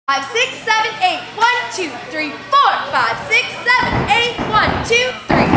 5, 6, 7, 8. 1, 2, 3, 4. 5, 6, 7, 8. 1, 2, 3.